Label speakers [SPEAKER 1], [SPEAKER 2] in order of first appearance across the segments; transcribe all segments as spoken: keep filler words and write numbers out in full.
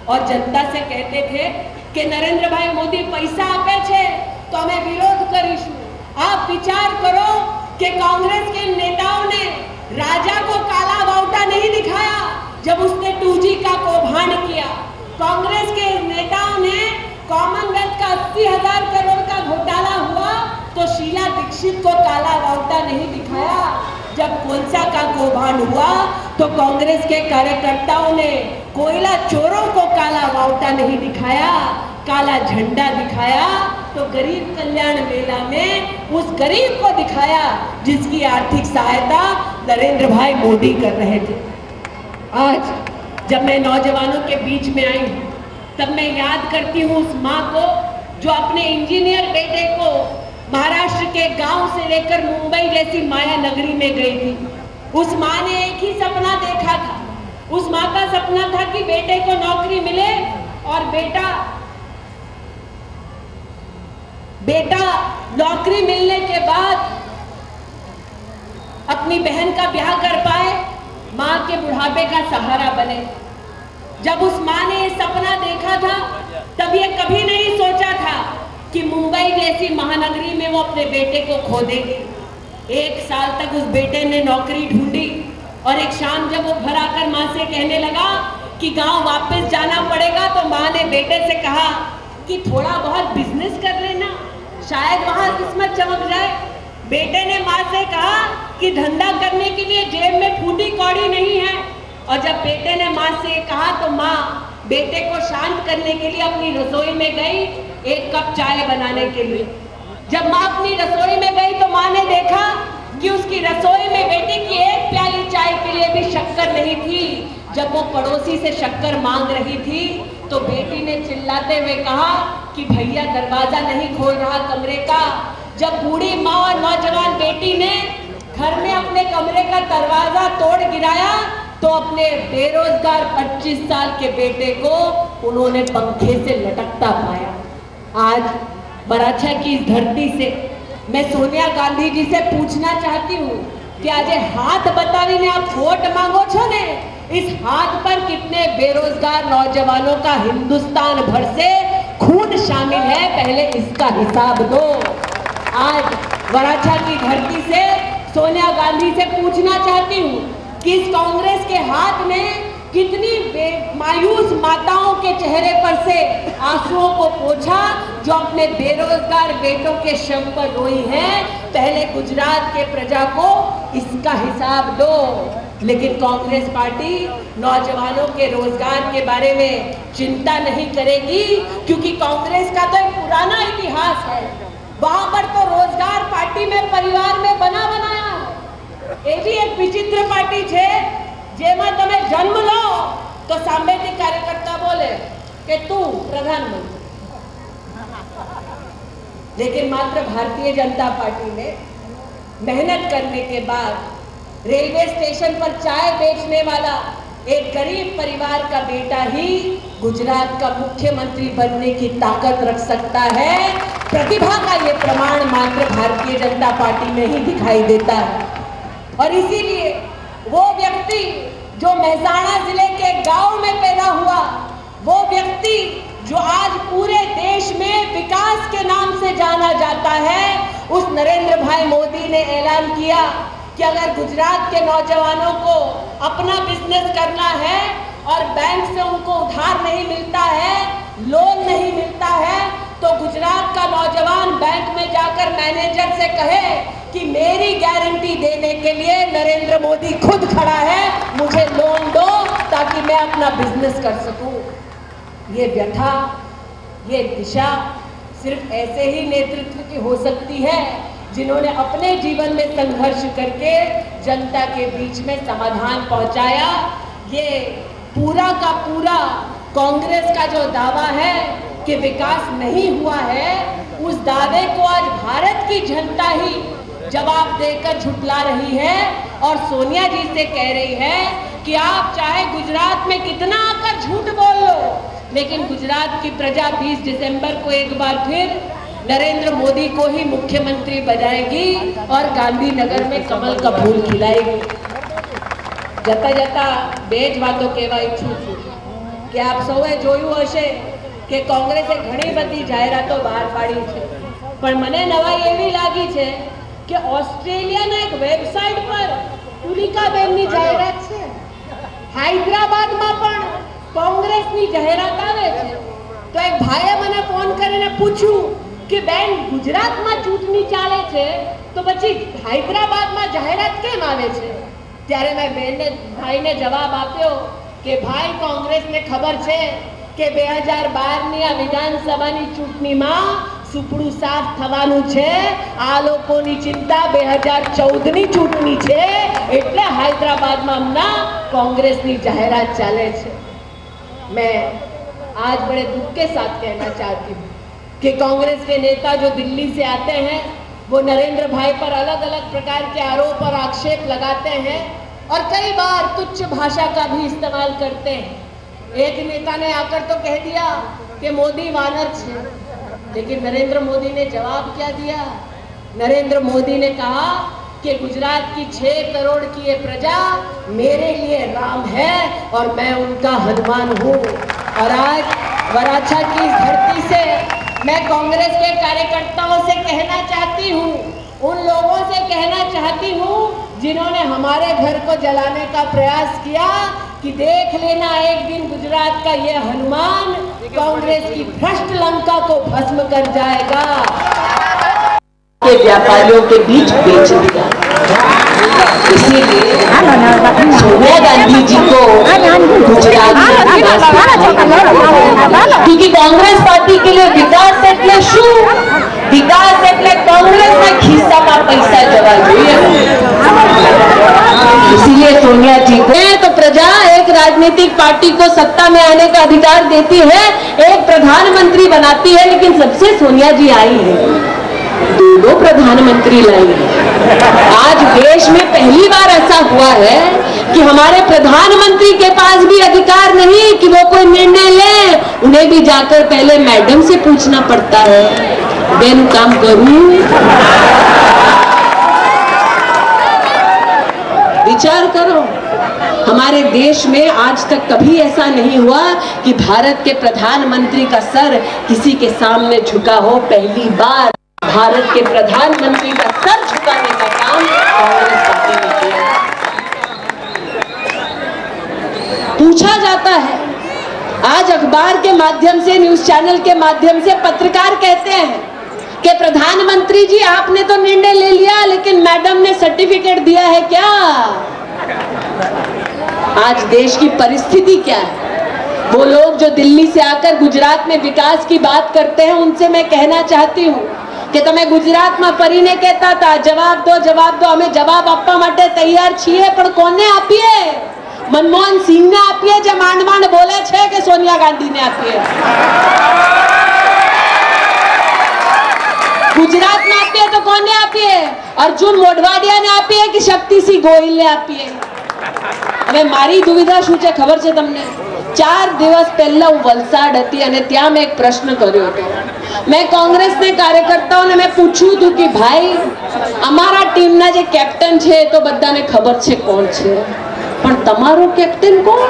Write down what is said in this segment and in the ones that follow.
[SPEAKER 1] और जनता से कहते थे कि नरेंद्र भाई मोदी पैसा आपे छे तो हमें विरोध करीशु। आप विचार करो कि कांग्रेस के नेताओं ने राजा को काला बावटा नहीं दिखाया जब उसने टू जी का कौभांड किया। कांग्रेस के नेताओं ने कॉमनवेल्थ का अस्सी हजार करोड़ का घोटाला हुआ तो शीला दीक्षित को काला बावटा नहीं दिखाया। जब कोलसा का कौभांड हुआ तो कांग्रेस के कार्यकर्ताओं ने कोयला चोरों को काला बावटा नहीं दिखाया, काला झंडा दिखाया। तो गरीब कल्याण मेला में उस गरीब को दिखाया जिसकी आर्थिक सहायता नरेंद्र भाई मोदी कर रहे थे। आज जब मैं नौजवानों के बीच में आई हूँ तब मैं याद करती हूँ उस माँ को जो अपने इंजीनियर बेटे को महाराष्ट्र के गांव से लेकर मुंबई जैसी माया नगरी में गई थी। उस माँ ने एक ही सपना देखा था। उस माँ का सपना था कि बेटे को नौकरी मिले और बेटा बेटा नौकरी मिलने के बाद अपनी बहन का ब्याह कर पाए, माँ के बुढ़ापे का सहारा बने। जब उस माँ ने ये सपना देखा था तब ये कभी नहीं सोचा था कि मुंबई जैसी महानगरी में वो अपने बेटे को खो देगी। एक साल तक उस बेटे ने नौकरी ढूंढी और एक शाम जब वो घर आकर माँ से कहने लगा कि गांव वापस जाना पड़ेगा तो माँ ने बेटे से कहा कि थोड़ा बहुत बिजनेस कर लेना, शायद वहां किस्मत चमक जाए। बेटे ने माँ से कहा कि धंधा करने के लिए जेब में फूटी कौड़ी नहीं है। और जब बेटे ने माँ से कहा तो माँ बेटे को शांत करने के लिए अपनी रसोई में गई एक कप चाय बनाने के लिए। जब माँ अपनी रसोई में गई तो माँ ने देखा कि उसकी रसोई में बेटे की एक प्याली चाय के लिए भी शक्कर नहीं थी। जब वो पड़ोसी से शक्कर मांग रही थी तो बेटी ने चिल्लाते हुए कहा कि भैया दरवाजा नहीं खोल रहा कमरे का। जब बूढ़ी माँ और नौजवान बेटी ने घर में अपने कमरे का दरवाजा तोड़ गिराया तो अपने बेरोजगार पच्चीस साल के बेटे को उन्होंने पंखे से लटकता पाया। आज मराठा की इस धरती से मैं सोनिया गांधी जी से पूछना चाहती हूँ कि आज हाथ बतावी ने आप वोट मांगो छो ने, इस हाथ पर कितने बेरोजगार नौजवानों का हिंदुस्तान भर से खून शामिल है, पहले इसका हिसाब दो। आज मराठा की धरती से सोनिया गांधी से पूछना चाहती हूँ कि इस कांग्रेस के हाथ में कितनी मायूस माताओं के चेहरे पर से आंसुओं को पोंछा जो अपने बेरोजगार बेटों के शव पर रोई है। पहले गुजरात के प्रजा को इसका हिसाब दो। लेकिन कांग्रेस पार्टी नौजवानों के रोजगार के बारे में चिंता नहीं करेगी क्योंकि कांग्रेस का तो एक पुराना इतिहास है। वहां पर तो रोजगार पार्टी में परिवार में बना बनाया एवी एक विचित्र पार्टी है जेमा तमे जन्म लो तो सामेथिक कार्यकर्ता बोले कि तू प्रधानमंत्री। लेकिन मात्र भारतीय जनता पार्टी ने मेहनत करने के बाद रेलवे स्टेशन पर चाय बेचने वाला एक गरीब परिवार का बेटा ही गुजरात का मुख्यमंत्री बनने की ताकत रख सकता है। प्रतिभा का ये प्रमाण मात्र भारतीय जनता पार्टी में ही दिखाई देता है। और इसीलिए वो व्यक्ति जो मेहसाणा जिले के गांव में पैदा हुआ, वो व्यक्ति जो आज पूरे देश में विकास के नाम से जाना जाता है, उस नरेंद्र भाई मोदी ने ऐलान किया कि अगर गुजरात के नौजवानों को अपना बिजनेस करना है और बैंक से उनको उधार नहीं मिलता है, लोन नहीं मिलता है, तो गुजरात का नौजवान बैंक में जाकर मैनेजर से कहे कि मेरी गारंटी देने के लिए नरेंद्र मोदी खुद खड़ा है, मुझे लोन दो ताकि मैं अपना बिजनेस कर सकूं। ये व्यथा, ये दिशा सिर्फ ऐसे ही नेतृत्व की हो सकती है जिन्होंने अपने जीवन में संघर्ष करके जनता के बीच में समाधान पहुंचाया। ये पूरा का पूरा कांग्रेस का जो दावा है कि विकास नहीं हुआ है, उस दावे को आज भारत की जनता ही जवाब देकर झुठला रही है और सोनिया जी से कह रही है कि आप चाहे गुजरात में कितना आकर झूठ बोल लो, लेकिन गुजरात की प्रजा बीस दिसंबर को एक बार फिर नरेंद्र मोदी को ही मुख्यमंत्री बनाएगी और गांधीनगर में कमल का फूल खिलाएगी। जता जता बेज बातों कहवा इच्छू छू કે આપ સૌએ જોયું હશે કે કોંગ્રેસે ઘણી બધી જાહેરાતો બહાર પાડી છે, પણ મને નવાઈ એવી લાગી છે કે ઓસ્ટ્રેલિયાના એક વેબસાઇટ પર તુલિકાબેનની જાહેરાત છે, હૈદરાબાદમાં પણ કોંગ્રેસની જાહેરાત આવે છે। તો એક ભાઈએ મને ફોન કરીને પૂછ્યું કે બેન ગુજરાતમાં ચૂંટણી ચાલે છે તો પછી હૈદરાબાદમાં જાહેરાત કેમ આવે છે? ત્યારે મેં બેનને ભાઈને જવાબ આપ્યો કે ભાઈ કોંગ્રેસને ખબર છે કે બે હજાર બાર ની આ વિધાનસભાની ચૂંટણીમાં સુપડું સાફ થવાનું છે, આ લોકોની चिंता બે હજાર ચૌદ ની ચૂંટણી છે એટલે હૈદરાબાદમાં હમણાં કોંગ્રેસની જાહેરાત ચાલે છે। मैं आज बड़े दुख के साथ कहना चाहती हूँ कि कांग्रेस के नेता जो दिल्ली से आते हैं वो नरेंद्र भाई पर अलग अलग प्रकार के आरोप और आक्षेप लगाते हैं और कई बार तुच्छ भाषा का भी इस्तेमाल करते हैं। एक नेता ने आकर तो कह दिया कि मोदी वानर छे, लेकिन नरेंद्र मोदी ने जवाब क्या दिया? नरेंद्र मोदी ने कहा कि गुजरात की छह करोड़ की ये प्रजा मेरे लिए राम है और मैं उनका हनुमान हूँ। और आज वराछा की इस धरती से मैं कांग्रेस के कार्यकर्ताओं से कहना चाहती हूँ, उन लोगों से कहना चाहती हूँ जिन्होंने हमारे घर को जलाने का प्रयास किया कि देख लेना एक दिन गुजरात का ये हनुमान कांग्रेस की भ्रष्ट लंका को भस्म कर जाएगा। के व्यापारियों के बीच बेच दिया। इसीलिए सोनिया गांधी जी को गुजरात में क्योंकि कांग्रेस पार्टी के लिए विकास एटले शू? विकास एटले कांग्रेस ना खिस्सा में पैसा जवा જોઈએ। इसीलिए सोनिया जी को तो प्रजा एक राजनीतिक पार्टी को सत्ता में आने का अधिकार देती है, एक प्रधानमंत्री बनाती है, लेकिन सबसे सोनिया जी आई है, दो प्रधानमंत्री लाई। आज देश में पहली बार ऐसा हुआ है कि हमारे प्रधानमंत्री के पास भी अधिकार नहीं कि वो कोई निर्णय ले, उन्हें भी जाकर पहले मैडम से पूछना पड़ता है, बेन काम करूं? विचार करो, हमारे देश में आज तक कभी ऐसा नहीं हुआ कि भारत के प्रधानमंत्री का सर किसी के सामने झुका हो। पहली बार भारत के प्रधानमंत्री का सर झुकाने का काम कांग्रेस पार्टी ने किया। पूछा जाता है, आज अखबार के माध्यम से, न्यूज चैनल के माध्यम से पत्रकार कहते हैं कि प्रधानमंत्री जी आपने तो निर्णय ले लिया लेकिन मैडम ने सर्टिफिकेट दिया है क्या? आज देश की परिस्थिति क्या है? वो लोग जो दिल्ली से आकर गुजरात में विकास की बात करते हैं उनसे मैं कहना चाहती हूँ कि તમે ગુજરાતમાં ફરીને કહેતા હતા જવાબ દો જવાબ દો, અમે જવાબ આપવા માટે તૈયાર છીએ, પણ કોને આપીએ? મનમોહન સિંહને આપીએ જે માંડ માંડ બોલે છે કે સોનિયા ગાંધીને આપીએ? ગુજરાતમાં આપીએ તો કોને આપીએ? અર્જુન મોઢવાડિયાને આપીએ કે શક્તિસિંહ ગોહિલને આપીએ? હવે મારી દુવિધા શું છે ખબર છે તમને? ચાર દિવસ પહેલા હું વલસાડ હતી અને ત્યાં મેં એક પ્રશ્ન કર્યો હતો। मैं कांग्रेस ने कार्यकर्ताओं ने मैं पूछू थू कि भाई अमारा टीम ना जे कैप्टन छे तो बधा ने खबर छे कौन छे, पण तमारो कैप्टन कोण?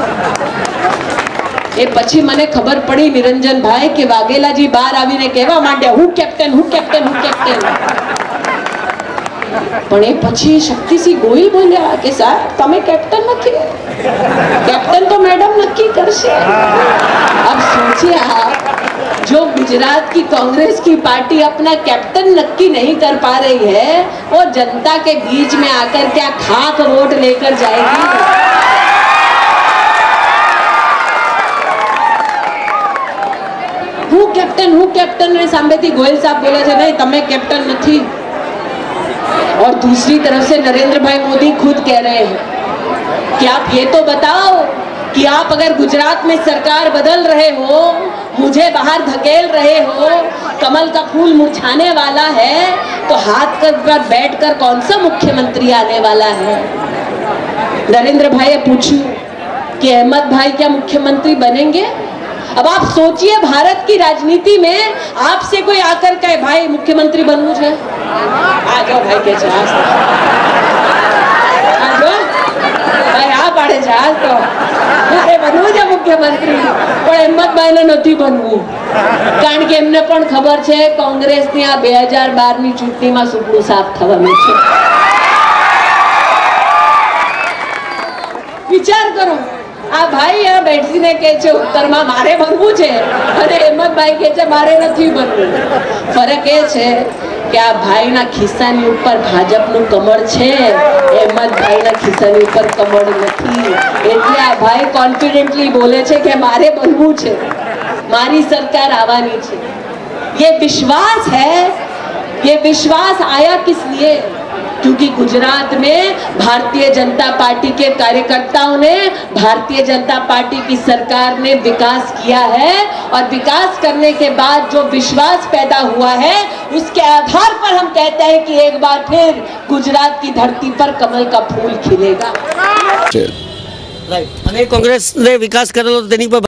[SPEAKER 1] ए पछी मने खबर पड़ी निरंजन भाई के वाघेला जी बार आवीने कहेवा मांड्या हूँ कैप्टन हूँ कैप्टन हूँ कैप्टन। पण ए पछी शक्तिसिंह गोहिल बोल्या के साहब तमे कैप्टन नथी, कैप्टन तो मैडम नक्की करशे। अब सोचिए आप, जो गुजरात की कांग्रेस की पार्टी अपना कैप्टन नक्की नहीं कर पा रही है, वो जनता के बीच में आकर क्या खाक वोट लेकर जाएगी? हूँ कैप्टन हूँ कैप्टन ने सामने गोयल साहब बोले थे नहीं तमे कैप्टन नहीं। और दूसरी तरफ से नरेंद्र भाई मोदी खुद कह रहे हैं कि आप ये तो बताओ कि आप अगर गुजरात में सरकार बदल रहे हो, मुझे बाहर धकेल रहे हो, कमल का फूल मुरझाने वाला है, तो हाथ पर बैठकर कौन सा मुख्यमंत्री आने वाला है? नरेंद्र भाई पूछू कि अहमद भाई क्या मुख्यमंत्री बनेंगे? अब आप सोचिए भारत की राजनीति में आपसे कोई आकर कहे भाई मुख्यमंत्री बनू है, आ जाओ भाई के जहाज आ जाओ भाई आ पाड़े जहाज तो अरे बनू जो મુખ્યમંત્રી, પણ હિંમતભાઈને નથી બનવું, કારણ કે એમને પણ ખબર છે કોંગ્રેસની આ બે હજાર બાર ની ચૂંટણીમાં સુપડું સાફ થવાનું છે. વિચાર કરો, આ ભાઈ આ બેસીને કહે છે ઉત્તરમાં મારે બનવું છે અને હિંમતભાઈ કહે છે મારે નથી બનવું. ફરક એ છે કે આ ભાઈના ખિસ્સાની ઉપર ભાજપનું કમળ છે, હિંમતભાઈના ખિસ્સાની ઉપર કમળ નથી. એટલે આ ભાઈ કોન્ફિડન્ટલી બોલે છે કે મારે બનવું છે, મારી સરકાર આવવાની છે. ये विश्वास है, ये विश्वास आया किस लिए? क्योंकि गुजरात में भारतीय जनता पार्टी के कार्यकर्ताओं ने, भारतीय जनता पार्टी की सरकार ने विकास किया है और विकास करने के बाद जो विश्वास पैदा हुआ है उसके आधार पर हम कहते हैं कि एक बार फिर गुजरात की धरती पर कमल का फूल खिलेगा.
[SPEAKER 2] राइट. અને કોંગ્રેસ ને વિકાસ કરેલો તેની પર